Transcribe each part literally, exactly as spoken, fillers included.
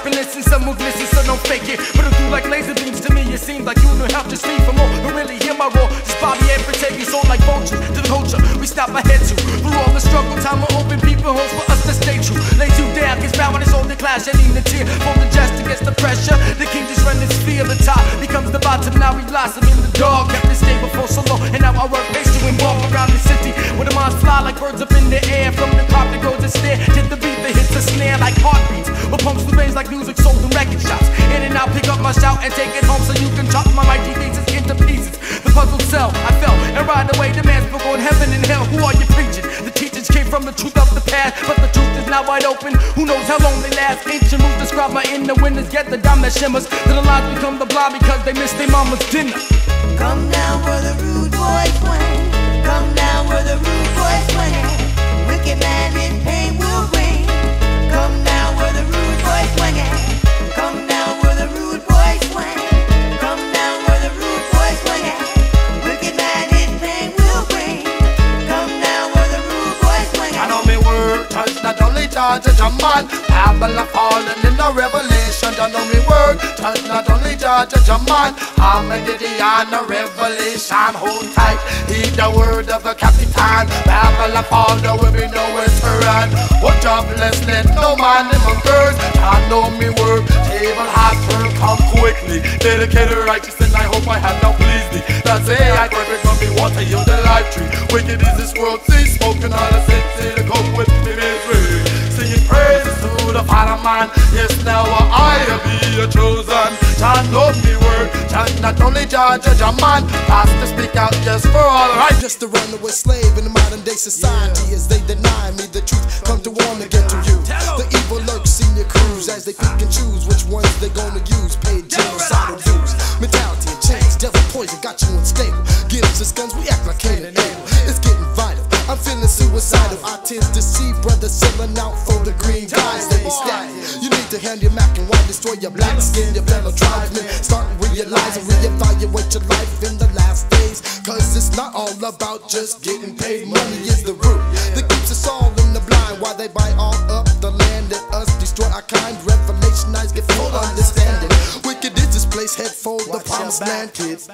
stop and listen, some will glisten, so don't fake it. Put it through like laser beams, to me it seems like you knew how to speak for more. But really hear my roar, just Bobby and protect your soul like vultures. To the culture, we stop ahead to. Through all the struggle, time will open people homes for us to stay true. Lays you down, gets bound when it's on the clash, shedding the tear. From the jest against the pressure, the king just run this feel. The top becomes the bottom, now we blossom in the dog. Kept it stable for so long, and now I work pace to and walk around the city. Where the minds fly like birds up in the air. From the crop that goes a snare, to the beat that hits a snare like heartbeats. Or pumps the veins like music sold in record shops. In and out, pick up my shout and take it home so you can chop my mighty pieces into pieces. The puzzle cell, I fell and ride away. The man spoke on heaven and hell. Who are you preaching? The teachings came from the truth of the past, but the truth is now wide open. Who knows how long they last? Ancient rules describe my inner winners. Get the dime that shimmers. Then the lies become the blind because they miss their mama's dinner. Come down where the rude boys swing. Come down where the rude boys swing. Wicked man in pain will ring. Come down where the rude boys swing. Come down where the rude boys swing. Come down where the rude boys swing. Wicked man in pain will ring. Come down where the rude boys swing. I know me word touch not only judge a man. Babylon fallen in the revelation. I know me word touch not only judge a man. I'm a Gideon, a revelation. Hold tight, heed the word of the captain. Babylon fall, there will be nowhere to run. What jobless, let no man in my curse. I know me word, table has turned, come quickly. Dedicated, righteous, and I hope I have not pleased thee. That's it, I perfect from me, water, you the life tree. Wicked is this world, see, smoking all the city to cope with the misery. Singing praises to the Father man. Yes, now I be a chosen. Jah know me word. Jah not only judge a man, past to speak out just for all right. Just a runaway slave in the modern day society. As they deny me the truth, come to warn again to you. The evil lurks in your crews as they pick and choose which ones they gonna use. Paid genocidal dues, mentality and chains, devil poison got you unstable. Gives us guns, we act like Cain and Abel. It's getting vital. I'm feeling suicidal. I tend to see brothers selling out for the green guys that be stacking. You need to hand your Mac and why destroy your black skin, your fellow tribesmen. Start realizing, reevaluate your life in the last days. Cause it's not all about just getting paid. Money is the root that keeps us all in the blind. While they buy all up the land and us destroy our kind. Revelation eyes get full understanding. Wicked is this place, head for the promised land, kids.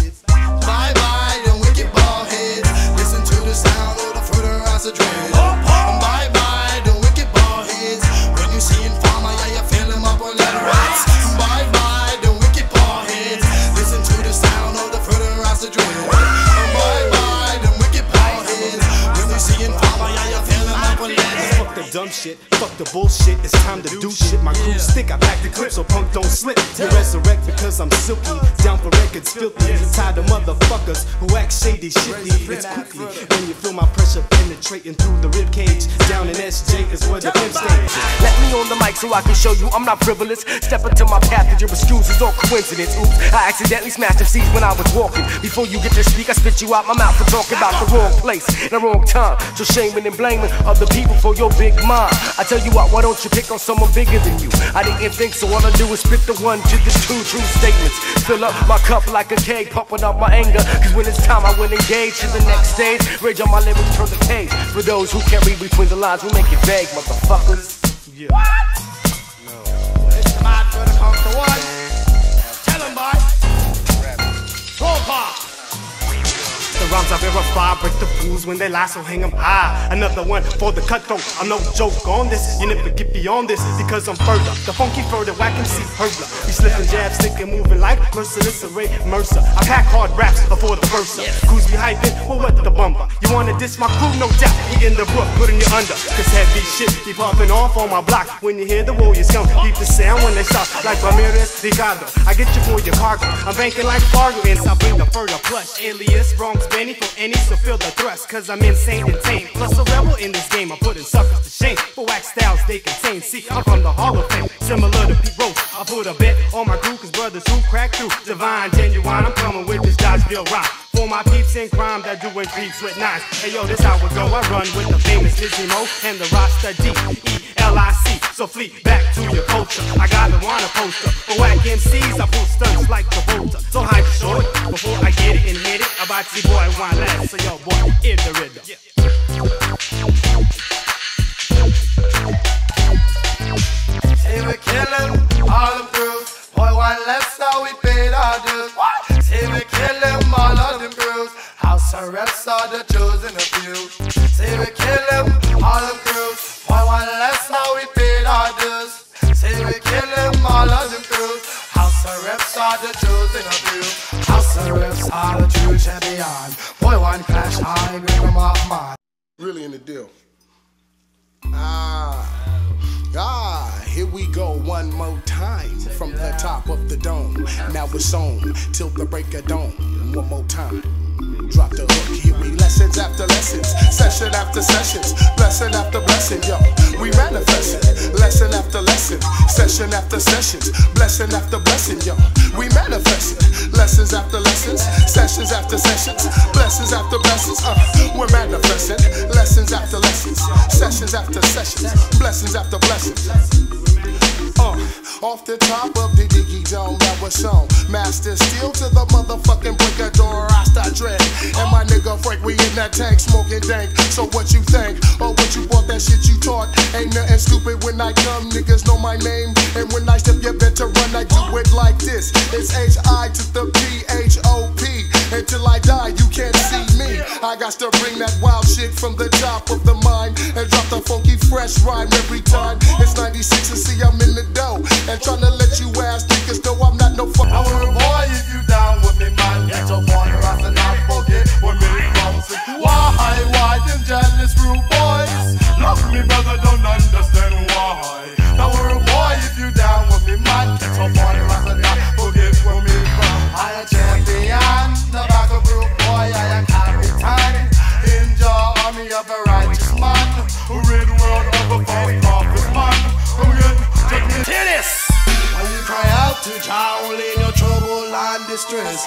Bye bye, them wicked ball heads. Listen to the sound of the further house of dread. Bye bye, the wicked ball heads. When you see in farmer, yeah, you fill them up on letter rats. Bye bye, the wicked ball heads. Listen to the sound of the further house of dread. Bye bye, the wicked ball heads. When you see in farmer, yeah, you fill them up on letter. Fuck the dumb shit, fuck the bullshit. It's time to do shit. My crew stick, I pack the clip so punk don't slip. You resurrect because I'm silky, down for records filthy. Tired of motherfuckers who act shady, shitty. It's quickly when you feel my pressure penetrating through the rib cage. Down in S J is where the pimp stays. Let me on the mic so I can show you I'm not frivolous. Step into my path and your excuses all coincidence. Oops, I accidentally smashed the seats when I was walking. Before you get to speak, I spit you out my mouth for talking about the wrong place and the wrong time. So shaming and blaming other people for your big mind. I tell you what, why don't you pick on someone bigger than you? I didn't think so, all I do is spit the one to the two true statements. Fill up my cup like a keg, pumping up my anger. Cause when it's time I will engage to the next stage. Rage on my lyrics, turn the page. For those who can't read between the lines, we make it vague, motherfuckers. Yeah. What? No. It's the man for the conquer one. Tell him, boy. Roll pop. The rhymes I verify break the fools when they lie, so hang 'em high. Another one for the cutthroat, I'm no joke on this. You never get beyond this because I'm further. The funky further, whack and see hurdler. We slipping jabs, stick and moving like merciless array Mercer. I pack hard raps before the versa. Crews be hyping, well what the bumper. You wanna diss my crew? No doubt. We in the brook, putting you under. Cause heavy shit be popping off on my block. When you hear the warriors come, keep the sound when they stop. Like Ramirez, Ricardo. I get you for your cargo. I'm banking like Fargo, and I bring the further plush. Alias, Bronx Benny for any, so feel the thrust. Cause I'm insane and tame. Plus a rebel in this game, I'm putting suckers to shame. For wax styles they contain. See, I'm from the Hall of Fame, similar to Pete Rose. I put a bet on my crew, cause brothers who crack through. Divine, genuine, I'm coming with this Dodgeville rhyme. For my peeps in crime that doing creeps with knives. Hey yo, this how it go. I run with the famous Dizzy Mo and the Rasta D E L I C. So fleet back to your culture. I got the wanna poster. For whack M Cs, I pull stunts like Travolta. So hype short before I get it and hit it. About you boy one last. So yo boy, in the rhythm. Say we're killing. man. Really in the deal. Ah, ah, here we go one more time from the top of the dome. Now it's on till the break of dawn. One more time. Drop the hook, here we lessons after lessons, session after sessions, blessing after blessing, yo. We manifesting, lesson after lesson, session after sessions, blessing after blessing, yo. We manifesting, lessons after lessons, sessions after sessions, blessings after blessings. Uh, we're manifesting, lessons after lessons, sessions after sessions, blessings after blessings. Uh, off the top of the diggy dome that was shown, master steel to the motherfucking break of door. I start dread, and my nigga Frank, we in that tank smoking dank. So what you think, or what you bought, that shit you taught? Ain't nothing stupid when I come, niggas know my name. And when I step, you better run, I do it like this. It's H I to the P H O P. Until I die, you can't see me. I got to bring that wild shit from the top of the mind and drop the funky fresh rhyme every time. It's ninety-six and see I'm in the dough and tryna let you ass niggas know I'm not no fucking. Now boy, if you down with me, man, get up on your ass and not forget where me comes. Why, why them jealous rude boys? Love me, brother, don't understand why. Now boy, if you down with me, man, get up on your ass and not forget where me from. I a champion, the back of rude boy, I a captain. In your army of a righteous man, who rid the world of a false prophet man. Come again, take me. Hear this! When you cry out to Jah, only in your trouble and distress.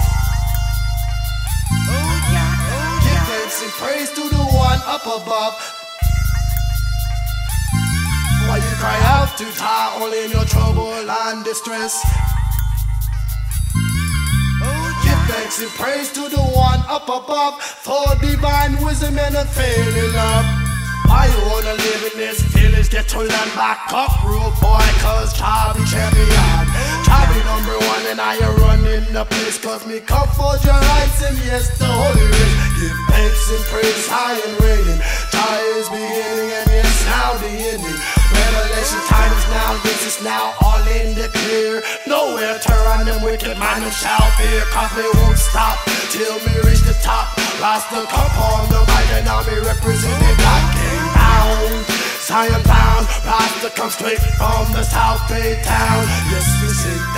Give thanks and praise to the one up above. When you cry out to Jah, only in your trouble and distress. Give thanks and praise to the one up above, for divine wisdom and unfailing love. Why you wanna live in this village? Get to land back up, rude boy, cause Jah be champion. Jah be number one and I am running the place, cause me come for your rights and yes, the holy race. Give thanks and praise high and reigning. Jah is beginning and yes, now the ending. Revelation time is now, this is now all in the clear. Nowhere to run, them wicked man who shall fear, cause they won't stop till me reach the top. Rasta come on the mic and now me represent the black king bound. Zion bound, Rasta come straight from the South Bay town. Yes, we sing